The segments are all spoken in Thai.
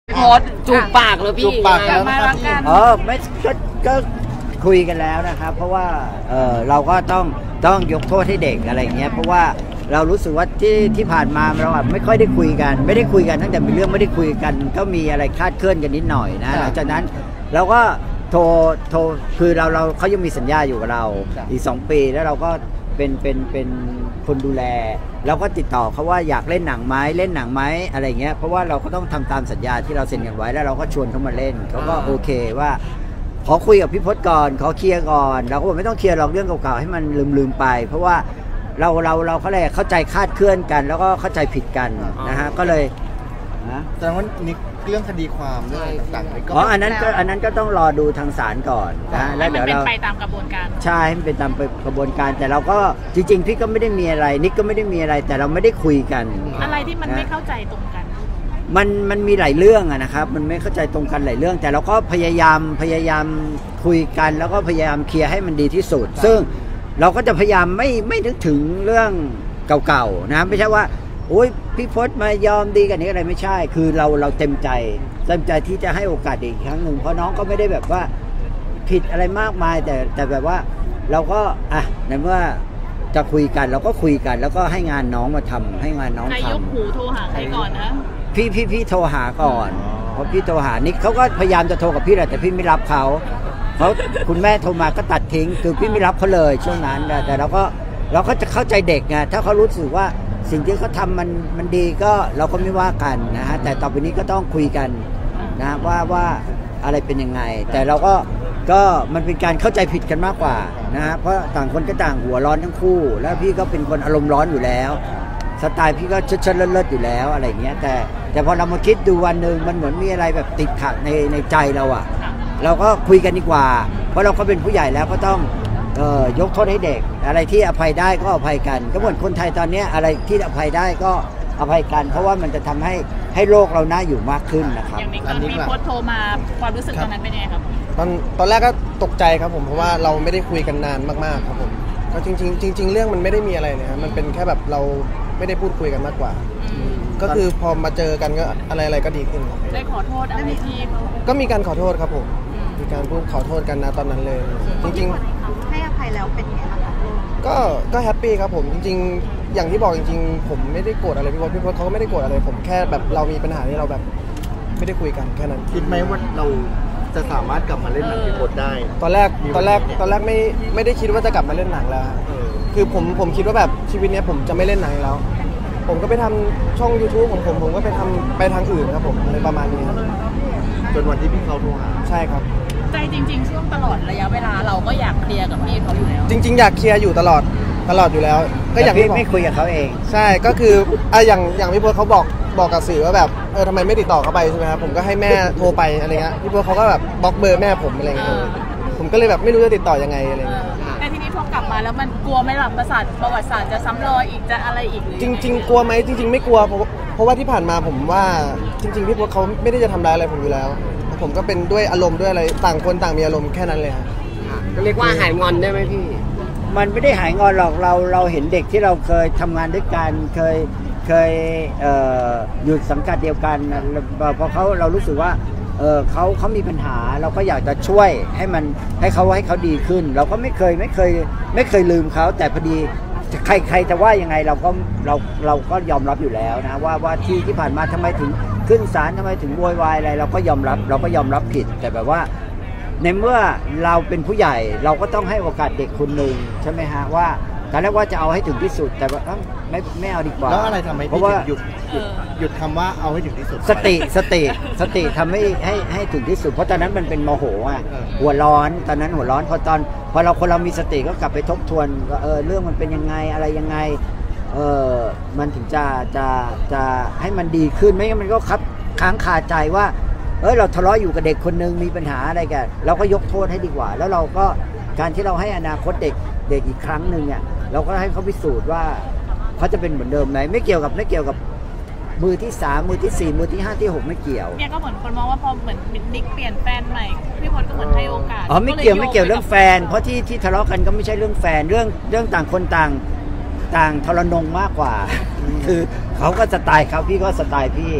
โพสจูบปากเลยพี่จูบปากแล้วมาแล้วกันไม่ก็คุยกันแล้วนะครับเพราะว่าเราก็ต้องยกโทษให้เด็กอะไรเงี้ยเพราะว่าเรารู้สึกว่าที่ผ่านมาเราไม่ค่อยได้คุยกันไม่ได้คุยกันตั้งแต่มีเรื่องไม่ได้คุยกันก็มีอะไรคลาดเคลื่อนกันนิดหน่อยนะหลังจากนั้นเราก็โทรคือเราเขายังมีสัญญาอยู่กับเราอีก2 ปีแล้วเราก็เป็นคนดูแลเราก็ติดต่อเขาว่าอยากเล่นหนังไหมอะไรเงี้ยเพราะว่าเราก็ต้องทำตามสัญญาที่เราเซ็นกันไว้แล้วเราก็ชวนเขามาเล่นเขาก็โอเคว่าขอคุยกับพี่พจน์ก่อนขอเคลียร์ก่อนเราก็บอกไม่ต้องเคลียร์หรอกเรื่องเก่าๆให้มันลืมไปเพราะว่าเราเขาเลยเข้าใจคลาดเคลื่อนกันแล้วก็เข้าใจผิดกันนะฮะก็เลยนะแสดงว่านี่เรื่องคดีความเรื่องต่างๆก็อันนั้นก็ต้องรอดูทางศาลก่อนนะแล้วเดี๋ยวเราเป็นไปตามกระบวนการใช่ให้มันเป็นตามกระบวนการแต่เราก็จริงๆพี่ก็ไม่ได้มีอะไรนิกก็ไม่ได้มีอะไรแต่เราไม่ได้คุยกันอะไรที่มันไม่เข้าใจตรงกันมันมีหลายเรื่องนะครับมันไม่เข้าใจตรงกันหลายเรื่องแต่เราก็พยายามคุยกันแล้วก็พยายามเคลียร์ให้มันดีที่สุดซึ่งเราก็จะพยายามไม่นึกถึงเรื่องเก่าๆนะไม่ใช่ว่าโอ้ยพี่พจน์มายอมดีกันนี้อะไรไม่ใช่คือเราเต็มใจที่จะให้โอกาสอีกครั้งหนึ่งเพราะน้องก็ไม่ได้แบบว่าผิดอะไรมากมายแต่แบบว่าเราก็ในเมื่อจะคุยกันเราก็คุยกันแล้วก็ให้งานน้องมาทำให้งานน้องทำใครยกหูโทรหาใครก่อนนะพี่โทรหาก่อนเพราะพี่โทรหานิกเขาก็พยายามจะโทรกับพี่แหละแต่พี่ไม่รับเขาคุณแม่โทรมาก็ตัดทิ้งคือพี่ไม่รับเขาเลยช่วงนั้นแต่เราก็จะเข้าใจเด็กไงถ้าเขารู้สึกว่าสิ่งที่เขาทำมันดีก็เราก็ไม่ว่ากันนะฮะแต่ต่อไปนี้ก็ต้องคุยกันนะว่าอะไรเป็นยังไงแต่เราก็มันเป็นการเข้าใจผิดกันมากกว่านะฮะเพราะต่างคนก็ต่างหัวร้อนทั้งคู่แล้วพี่ก็เป็นคนอารมณ์ร้อนอยู่แล้วสไตล์พี่ก็เชิดเลิศอยู่แล้วอะไรเงี้ยแต่พอเรามาคิดดูวันหนึ่งมันเหมือนมีอะไรแบบติดขัดในใจเราอะเราก็คุยกันดีกว่าเพราะเราก็เป็นผู้ใหญ่แล้วก็ต้องยกโทษให้เด็กอะไรที่อภัยได้ก็อภัยกันก็เหมือนคนไทยตอนนี้อะไรที่อภัยได้ก็อภัยกันเพราะว่ามันจะทำให้โลกเราน่าอยู่มากขึ้นนะครับอย่างนี้ตอนมีโพสต์โทรมาความรู้สึกตอนนั้นเป็นยังไงครับตอนแรกก็ตกใจครับผมเพราะว่าเราไม่ได้คุยกันนานมากๆครับผมก็จริงเรื่องมันไม่ได้มีอะไรนะครับมันเป็นแค่แบบเราไม่ได้พูดคุยกันมากกว่าก็คือพอมาเจอกันก็อะไรก็ดีขึ้นได้ขอโทษอะไรที่ก็มีการขอโทษครับผมมีการพูดขอโทษกันนะตอนนั้นเลยจริงๆให้อภัยแล้วเป็นไงบ้างคะก็แฮปปี้ครับผมจริงๆอย่างที่บอกจริงๆผมไม่ได้โกรธอะไรพี่พจน์เขาก็ไม่ได้โกรธอะไรผมแค่แบบเรามีปัญหาที่เราแบบไม่ได้คุยกันแค่นั้นคิดไหมว่าเราจะสามารถกลับมาเล่นหนังพี่พจน์ได้ตอนแรกไม่ได้คิดว่าจะกลับมาเล่นหนังแล้วคือผมคิดว่าแบบชีวิตนี้ผมจะไม่เล่นหนังแล้วผมก็ไปทำช่อง YouTube ของผมก็ไปทางอื่นครับผมในประมาณนี้จนวันที่พี่เขาโทรหาใช่ครับใจจริงๆช่วงตลอดระยะเวลาเราก็อยากเคลียร์กับพี่เขาอยู่แล้วจริงๆอยากเคลียร์อยู่ตลอดอยู่แล้วก็อย่างที่ไม่คุยกับเขาเองใช่ก็คืออย่างพี่พจน์เขาบอกกับสื่อว่าแบบทำไมไม่ติดต่อเขาไปใช่ไหมครับผมก็ให้แม่โทรไปอะไรเงี้ยพี่พจน์เขาก็แบบบล็อกเบอร์แม่ผมอะไรเงี้ยผมก็เลยแบบไม่รู้จะติดต่อยังไงอะไรเงี้ยแต่ทีนี้พอกลับมาแล้วมันกลัวไหมล่ะประวัติศาสตร์จะซ้ำรอยอีกจะอะไรอีกจริงๆกลัวไหมจริงๆไม่กลัวเพราะว่าที่ผ่านมาผมว่าจริงๆพี่พจน์เขาไม่ได้จะทำร้ายอะไรผมอยู่แล้วผมก็เป็นด้วยอารมณ์ด้วยอะไรต่างคนต่างมีอารมณ์แค่นั้นเลยครับก็เรียกว่าหายงอนได้ไหมพี่มันไม่ได้หายงอนหรอกเราเห็นเด็กที่เราเคยทำงานด้วยกันเคยอยู่สังกัดเดียวกันพอเรารู้สึกว่าเขามีปัญหาเราก็อยากจะช่วยให้เขาดีขึ้นเราก็ไม่เคยลืมเขาแต่พอดีใครจะว่ายังไงเราก็ยอมรับอยู่แล้วนะว่าที่ผ่านมาทำไมถึงขึ้นศาลทำไมถึงโวยวายอะไรเราก็ยอมรับผิดแต่แบบว่าในเมื่อเราเป็นผู้ใหญ่เราก็ต้องให้โอกาสเด็กคนหนึ่งใช่ไหมฮะว่าตอนแรกว่าจะเอาให้ถึงที่สุดแต่ว่าไม่เอาดีกว่าแล้วอะไรทำให้พี่หยุดคำว่าเอาให้ถึงที่สุดสติทำให้ถึงที่สุดเพราะตอนนั้นมันเป็นโมโหอ่ะหัวร้อนตอนนั้นหัวร้อนพอคนเรามีสติก็กลับไปทบทวนว่าเรื่องมันเป็นยังไงอะไรยังไงมันถึงจะให้มันดีขึ้นไม่งั้นมันก็ค้างคาใจว่าเราทะเลาะอยู่กับเด็กคนนึงมีปัญหาอะไรกันเราก็ยกโทษให้ดีกว่าแล้วเราก็การที่เราให้อนาคตเด็กอีกครั้งหนึ่งเนี่ยเราก็ให้เขาพิสูจน์ว่าเขาจะเป็นเหมือนเดิมไหมไม่เกี่ยวกับมือที่3มือที่4มือที่5ที่6ไม่เกี่ยวเนี่ยก็เหมือนคนมองว่าพอเหมือนนิกเปลี่ยนแฟนใหม่พี่พจน์ก็เหมือนให้โอกาสไม่เกี่ยวเรื่องแฟนเพราะที่ทะเลาะกันก็ไม่ใช่เรื่องแฟนเรื่องต่างคนต่างทรนงมากกว่าคือเขาก็สไตล์เขาพี่ก็สไตล์พี่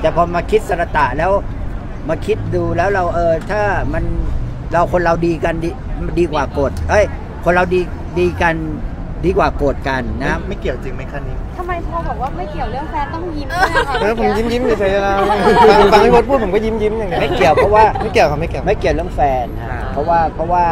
แต่พอมาคิดสรตะแล้วมาคิดดูแล้วเราถ้ามันเราคนเราดีกันดีกว่าโกรธคนเราดีกันดีกว่าโกรธกันนะไม่เกี่ยวจริงไหมคะนี้ทำไมพอบอกว่าไม่เกี่ยวเรื่องแฟนต้องยิ้มด้วยอะคะผมยิ้มเฉยๆนะฟังพี่พจน์พูดผมก็ยิ้มอย่างเดียวไม่เกี่ยวเพราะว่าไม่เกี่ยวครับไม่เกี่ยวไม่เกี่ยวเรื่องแฟนฮะเพราะว่า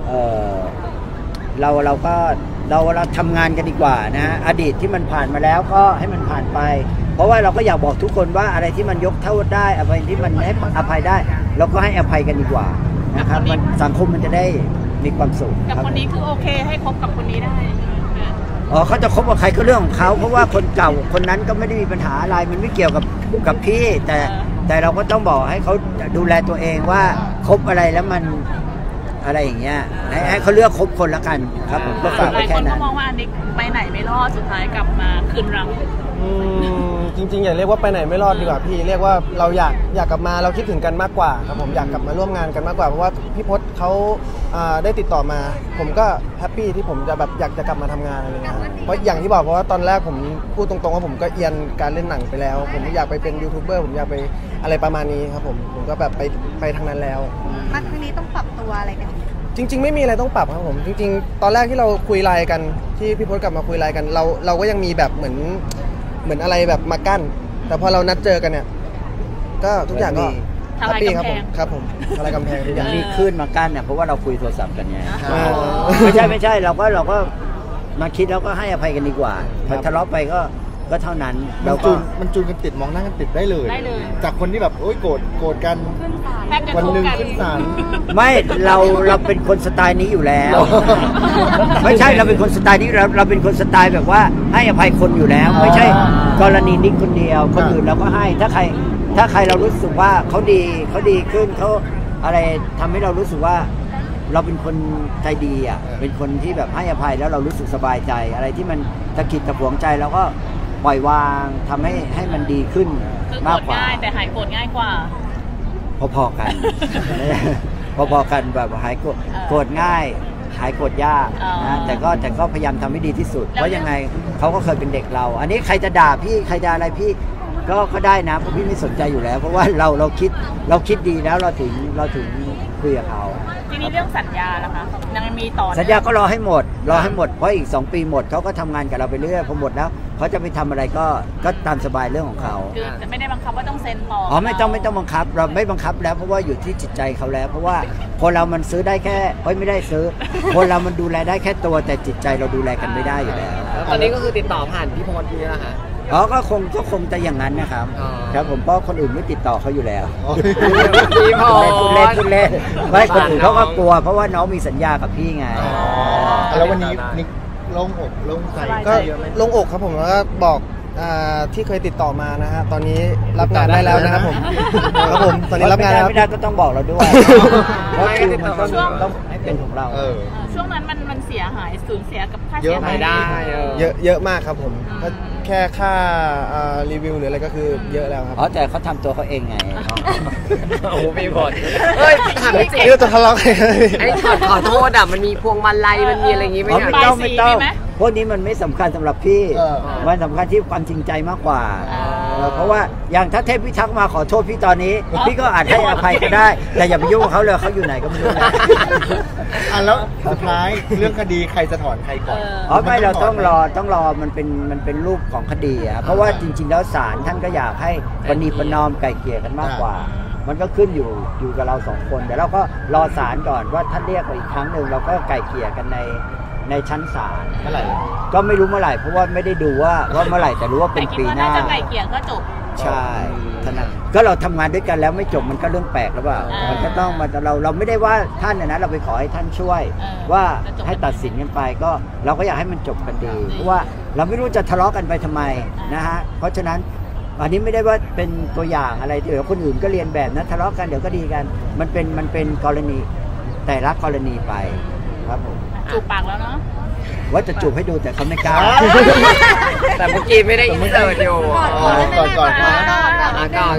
เราก็เราทำงานกันดีกว่านะฮะอดีตที่มันผ่านมาแล้วก็ให้มันผ่านไป เพราะว่าเราก็อยากบอกทุกคนว่าอะไรที่มันยกโทษได้อะไรที่มันให้อภัยได้เราก็ให้อภัยกันดีกว่านะครับมันสังคมมันจะได้มีความสุขกับครับคนนี้คือโอเคให้คบกับคนนี้ได้เขาจะคบกับใครก็เรื่องของเขาเพราะว่าคนเก่าคนนั้นก็ไม่ได้มีปัญหาอะไรมันไม่เกี่ยวกับพี่แต่เราก็ต้องบอกให้เขาดูแลตัวเองว่าคบอะไรแล้วมันอะไรอย่างเงี้ยให้เขาเลือกคบคนละกันครับผมก็ฝากหไว้ลายคแค่นก็นั้นมองว่าอันนี้ไปไหนไม่รอดสุดท้ายกลับมาคืนรังจริงๆอย่าเรียกว่าไปไหนไม่รอดดีกว่าพี่เรียกว่าเราอยากกลับมาเราคิดถึงกันมากกว่าครับผมอยากกลับมาร่วมงานกันมากกว่าเพราะว่าพี่พจน์เขาได้ติดต่อมา ผมก็แฮปปี้ที่ผมจะแบบอยากจะกลับมาทำงานอะไรเงี้ยเพราะอย่างที่บอกเพราะว่าตอนแรกผมพูดตรงๆว่าผมก็เอียนการเล่นหนังไปแล้ว ผมอยากไปเป็นยูทูบเบอร์ผมอยากไปอะไรประมาณนี้ครับผมก็แบบไปทางนั้นแล้วมาครั้งนี้ต้องปรับตัวอะไรกันอีกจริงๆไม่มีอะไรต้องปรับครับผมจริงๆตอนแรกที่เราคุยไลน์กันที่พี่พจน์กลับมาคุยไลน์กันเราก็ยังมีแบบเหมือนอะไรแบบมากั้นแต่พอเรานัดเจอกันเนี่ยก็ทุกอย่างก็แฮปปี้ครับผมอะไรกำแพงทุกอยัย่าง งมีขึ้นมากั้นเนี่ยเพราะว่าเราคุยโทรศัพท์กันไงอ่าไม่ใช่เราก็มาคิดแล้วก็ให้อภัยกันดีกว่าพอทะเลาะไปก็เท่านั้นเราก็มันจูนกันติดมองหน้ากันติดได้เลยได้เลยจากคนที่แบบโอ๊ยโกรธกันแทบจะวันทุกหนึ่งกันขึ้นศาลไม่เราเป็นคนสไตล์นี้อยู่แล้ว ไม่ใช่เราเป็นคนสไตล์นี้เราเป็นคนสไตล์แบบว่าให้อภัยคนอยู่แล้ว ไม่ใช่กรณีนิดคนเดียวคนอื่นเราก็ให้ถ้าใครเรารู้สึกว่าเขาดีขึ้นเขาอะไรทำให้เรารู้สึกว่าเราเป็นคนใจดีอ่ะเป็นคนที่แบบให้อภัยแล้วเรารู้สึกสบายใจอะไรที่มันตะกิดตะขวงใจเราก็ปล่อยวางทำให้มันดีขึ้นคือโกรมากธกว่าง่ายแต่หายโกรธง่ายกว่าพอๆกัน พอๆกันแบบหายโกรธง่ายหายโกรธยากอ๋อนะแต่ก็พยายามทำให้ดีที่สุดแล้วเพราะยังไงเขาก็เคยเป็นเด็กเรา อันนี้ใครจะด่าพี่ใครจะอะไรพี่ก็ได้นะเพราะพี่ไม่สนใจอยู่แล้ว เพราะว่าเราคิดดีแล้วเราถึงคุยกับเขาทีนี้เรื่องสัญญาล่ะคะยังมีต่อสัญญาก็รอให้หมดเพราะอีก2 ปีหมดเขาก็ทำงานกับเราไปเรื่อยพอหมดแล้วเขาจะไปทำอะไรก็ตามสบายเรื่องของเขาคือจะไม่ได้บังคับว่าต้องเซ็นต่อไม่ต้องบังคับเราไม่บังคับแล้วเพราะว่าอยู่ที่จิตใจเขาแล้ว เพราะว่าคนเรามันซื้อได้แค่ไม่ได้ซื้อ คนเรามันดูแลได้แค่ตัวแต่จิตใจเราดูแลกันไม่ได้อยู่แล้วตอนนี้ก็คือติดต่อผ่านพี่พจน์นี่แหละค่ะก็คงจะอย่างนั้นนะครับอ๋อครับผมเพราะคนอื่นไม่ติดต่อเขาอยู่แล้วพี่พจน์พูดเล่นไม่คนอื่นเขาก็กลัว เพราะว่าน้องมีสัญญากับพี่ไงแล้ววันนี้นิกโล่งอกโล่งใจก็เยอะไหมลงอกครับผมแล้วก็บอกที่เคยติดต่อมานะฮะตอนนี้รับงานได้แล้วนะครับผมครับผมตอนนี้รับงานแล้วไม่ได้ก็ต้องบอกเราด้วยเพราะคือมันต้องให้เป็นของเราช่วงนั้นมันเสียหายสูญเสียกับค่าเยเสียอะไหมหายได้เยอะมากครับผมก็แค่ค่ารีวิวหรืออะไรก็คือเยอะแล้วครับแต่เขาทำตัวเขาเองไงโอ้โหพี่พจน์เอ้ยถามจริงเรื่องจะทะเลาะกันไอ้ช็อตขอโทษอ่ะมันมีพวงมาลัยมันมีอะไรอย่างงี้ไหมไม่เนี่ยต้องพวกนี้มันไม่สำคัญสำหรับพี่ มันสำคัญที่ความจริงใจมากกว่า เพราะว่าอย่างถ้าเทพพิทักษ์มาขอโทษพี่ตอนนี้ พี่ก็อาจให้อภัยก็ได้ แต่อย่าไปยุ่งกับเขาเลยเขาอยู่ไหนก็ไม่รู้นะแล้วสุดท้ายเรื่องคดีใครจะถอนใครก่อนไม่เราต้องรอมันเป็นรูปของคดีอ่ะเพราะว่าจริงๆแล้วศาลท่านก็อยากให้ประนีประนอมไกล่เกลี่ยกันมากกว่า มันก็ขึ้นอยู่กับเรา2 คนเดี๋ยวเราก็รอศาลก่อนว่าท่านเรียกมาอีกครั้งหนึ่งเราก็ไกล่เกลี่ยกันในชั้นศาลเมื่อไหร่ก็ไม่รู้เมื่อไหร่เพราะว่าไม่ได้ดูว่าเมื่อไหร่แต่รู้ว่าเป็นปีหน้าแต่คิดว่าน่าจะไก่เกลี่ยก็จบใช่เท่านั้นก็เราทำงานด้วยกันแล้วไม่จบมันก็เรื่องแปลกหรือเปล่า มันก็ต้องเราไม่ได้ว่าท่านนะเราไปขอให้ท่านช่วย ว่าให้ตัดสินกันไปก็เราก็อยากให้มันจบกันดีเพราะว่าเราไม่รู้จะทะเลาะกันไปทำไมนะฮะเพราะฉะนั้นอันนี้ไม่ได้ว่าเป็นตัวอย่างอะไรที่เดี๋ยวคนอื่นก็เรียนแบบนะทะเลาะกันเดี๋ยวก็ดีกันมันเป็นกรณีแต่ละกรณีไปครับผมจูบปากแล้วเนาะว่าจะจูบให้ดูแต่เขาไม่กล้าแต่เมื่อกี้ไม่ได้อินเสิร์ตอยู่ก่อนนะก่อน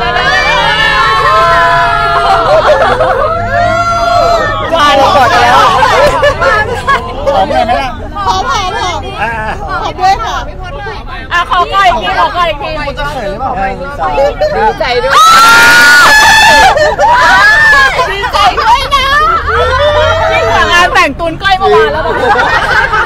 ว่าเราก่อนแล้วหอมเลยไหมล่ะขอด้วยค่ะพี่พจน์หน่อยขอก้อยอีกทีขอก้อยอีกทีจะเขินหรือเปล่า 1 2 ด้วยดีใจด้วยนะยิ่งกว่างานแต่งตุนใกล้เมื่อวานแล้ว